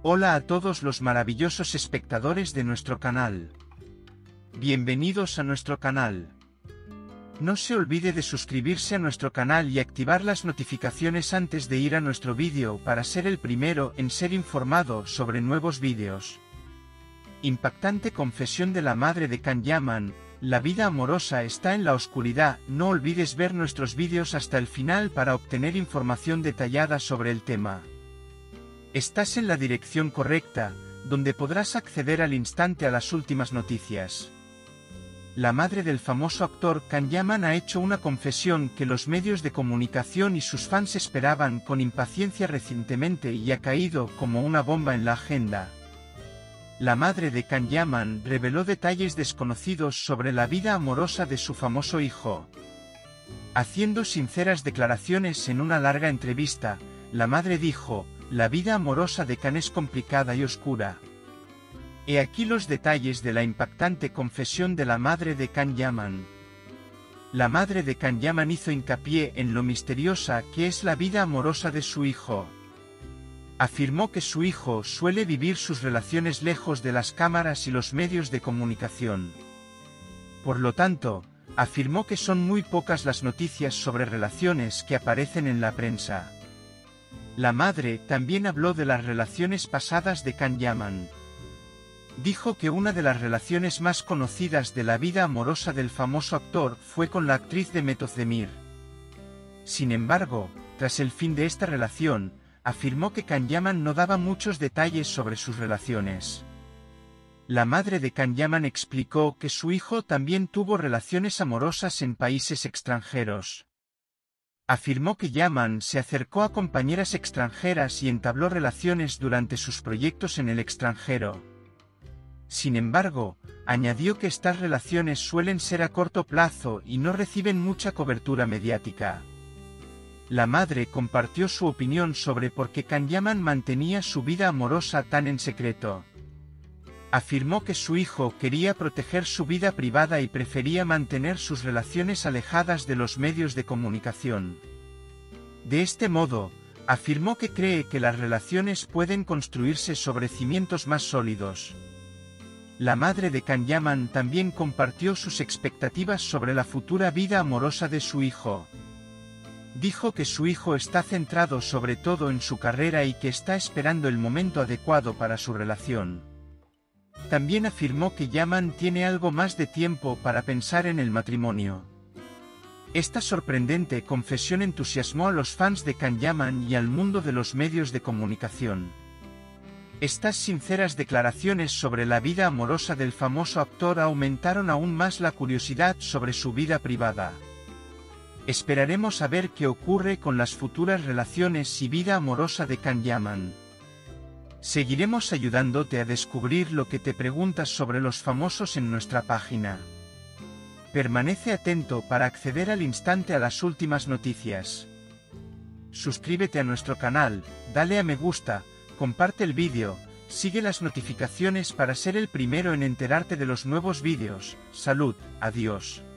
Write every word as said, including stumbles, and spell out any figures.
Hola a todos los maravillosos espectadores de nuestro canal. Bienvenidos a nuestro canal. No se olvide de suscribirse a nuestro canal y activar las notificaciones antes de ir a nuestro vídeo para ser el primero en ser informado sobre nuevos vídeos. Impactante confesión de la madre de Can Yaman: la vida amorosa está en la oscuridad. No olvides ver nuestros vídeos hasta el final para obtener información detallada sobre el tema. Estás en la dirección correcta, donde podrás acceder al instante a las últimas noticias. La madre del famoso actor Can Yaman ha hecho una confesión que los medios de comunicación y sus fans esperaban con impaciencia recientemente y ha caído como una bomba en la agenda. La madre de Can Yaman reveló detalles desconocidos sobre la vida amorosa de su famoso hijo. Haciendo sinceras declaraciones en una larga entrevista, la madre dijo: "La vida amorosa de Can es complicada y oscura". He aquí los detalles de la impactante confesión de la madre de Can Yaman. La madre de Can Yaman hizo hincapié en lo misteriosa que es la vida amorosa de su hijo. Afirmó que su hijo suele vivir sus relaciones lejos de las cámaras y los medios de comunicación. Por lo tanto, afirmó que son muy pocas las noticias sobre relaciones que aparecen en la prensa. La madre también habló de las relaciones pasadas de Can Yaman. Dijo que una de las relaciones más conocidas de la vida amorosa del famoso actor fue con la actriz Demet Özdemir. Sin embargo, tras el fin de esta relación, afirmó que Can Yaman no daba muchos detalles sobre sus relaciones. La madre de Can Yaman explicó que su hijo también tuvo relaciones amorosas en países extranjeros. Afirmó que Yaman se acercó a compañeras extranjeras y entabló relaciones durante sus proyectos en el extranjero. Sin embargo, añadió que estas relaciones suelen ser a corto plazo y no reciben mucha cobertura mediática. La madre compartió su opinión sobre por qué Can Yaman mantenía su vida amorosa tan en secreto. Afirmó que su hijo quería proteger su vida privada y prefería mantener sus relaciones alejadas de los medios de comunicación. De este modo, afirmó que cree que las relaciones pueden construirse sobre cimientos más sólidos. La madre de Can Yaman también compartió sus expectativas sobre la futura vida amorosa de su hijo. Dijo que su hijo está centrado sobre todo en su carrera y que está esperando el momento adecuado para su relación. También afirmó que Yaman tiene algo más de tiempo para pensar en el matrimonio. Esta sorprendente confesión entusiasmó a los fans de Can Yaman y al mundo de los medios de comunicación. Estas sinceras declaraciones sobre la vida amorosa del famoso actor aumentaron aún más la curiosidad sobre su vida privada. Esperaremos a ver qué ocurre con las futuras relaciones y vida amorosa de Can Yaman. Seguiremos ayudándote a descubrir lo que te preguntas sobre los famosos en nuestra página. Permanece atento para acceder al instante a las últimas noticias. Suscríbete a nuestro canal, dale a me gusta, comparte el vídeo, sigue las notificaciones para ser el primero en enterarte de los nuevos vídeos. Salud, adiós.